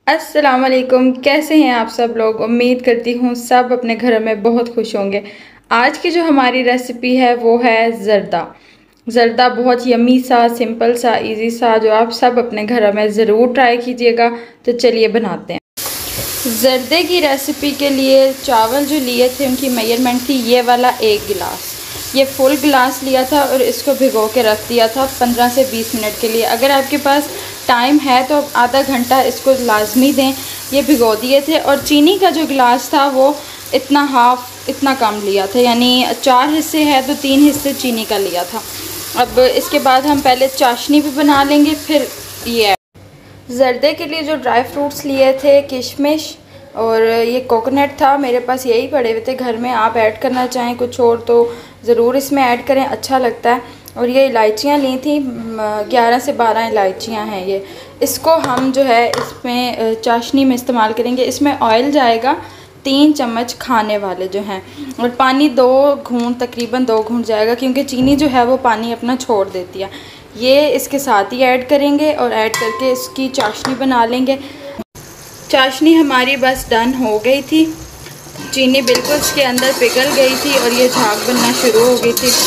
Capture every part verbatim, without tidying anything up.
अस्सलाम वालेकुम, कैसे हैं आप सब लोग। उम्मीद करती हूँ सब अपने घर में बहुत खुश होंगे। आज की जो हमारी रेसिपी है वो है ज़र्दा। ज़र्दा बहुत यमी सा, सिंपल सा, इजी सा, जो आप सब अपने घर में ज़रूर ट्राई कीजिएगा। तो चलिए बनाते हैं। ज़र्दे की रेसिपी के लिए चावल जो लिए थे उनकी मेजरमेंट थी ये वाला एक गिलास। ये फुल गिलास लिया था और इसको भिगो के रख दिया था पंद्रह से बीस मिनट के लिए। अगर आपके पास टाइम है तो आधा घंटा इसको लाजमी दें। ये भिगो दिए थे। और चीनी का जो गिलास था वो इतना हाफ इतना कम लिया था, यानी चार हिस्से है तो तीन हिस्से चीनी का लिया था। अब इसके बाद हम पहले चाशनी भी बना लेंगे। फिर ये ज़र्दे के लिए जो ड्राई फ्रूट्स लिए थे, किशमिश और ये कोकोनट था, मेरे पास यही पड़े हुए थे घर में। आप ऐड करना चाहें कुछ और तो ज़रूर इसमें ऐड करें, अच्छा लगता है। और ये इलायचियाँ ली थी, ग्यारह से बारह इलायचियाँ हैं ये। इसको हम जो है इसमें चाशनी में इस्तेमाल करेंगे। इसमें ऑयल जाएगा तीन चम्मच खाने वाले जो हैं, और पानी दो घूंट तकरीबन दो घूंट जाएगा, क्योंकि चीनी जो है वो पानी अपना छोड़ देती है। ये इसके साथ ही ऐड करेंगे और ऐड करके इसकी चाशनी बना लेंगे। चाशनी हमारी बस डन हो गई थी। चीनी बिल्कुल इसके अंदर पिघल गई थी और ये झाग बनना शुरू हो गई थी।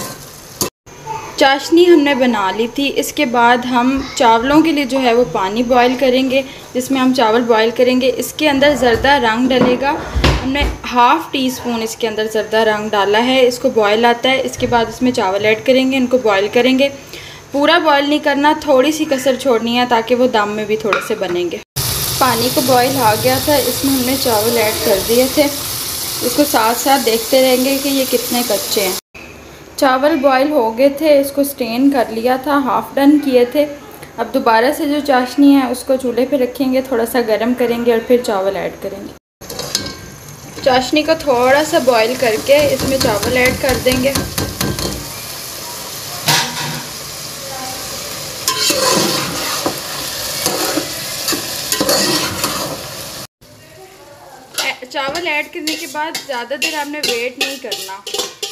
चाशनी हमने बना ली थी। इसके बाद हम चावलों के लिए जो है वो पानी बॉईल करेंगे, जिसमें हम चावल बॉईल करेंगे। इसके अंदर ज़र्दा रंग डलेगा। हमने हाफ़ टी स्पून इसके अंदर ज़र्दा रंग डाला है। इसको बॉईल आता है। इसके बाद इसमें चावल ऐड करेंगे, इनको बॉईल करेंगे। पूरा बॉईल नहीं करना, थोड़ी सी कसर छोड़नी है ताकि वो दम में भी थोड़े से बनेंगे। पानी को बॉईल आ गया था, इसमें हमने चावल ऐड कर दिए थे। इसको साथ साथ देखते रहेंगे कि ये कितने कच्चे हैं। चावल बॉईल हो गए थे, इसको स्टेन कर लिया था, हाफ़ डन किए थे। अब दोबारा से जो चाशनी है उसको चूल्हे पे रखेंगे, थोड़ा सा गर्म करेंगे और फिर चावल ऐड करेंगे। चाशनी को थोड़ा सा बॉईल करके इसमें चावल ऐड कर देंगे। चावल ऐड करने के बाद ज़्यादा देर आपने वेट नहीं करना।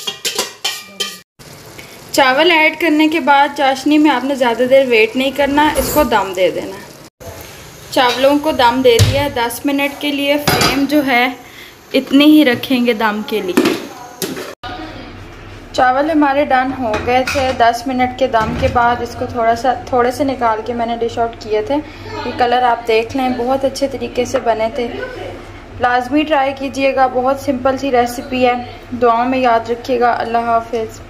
चावल ऐड करने के बाद चाशनी में आपने ज़्यादा देर वेट नहीं करना, इसको दम दे देना। चावलों को दम दे दिया है दस मिनट के लिए। फ्लेम जो है इतनी ही रखेंगे दम के लिए। चावल हमारे डन हो गए थे दस मिनट के दम के बाद। इसको थोड़ा सा थोड़े से निकाल के मैंने डिश आउट किए थे। ये कलर आप देख लें, बहुत अच्छे तरीके से बने थे। लाजमी ट्राई कीजिएगा, बहुत सिंपल सी रेसिपी है। दुआओं में याद रखिएगा। अल्लाह हाफिज़।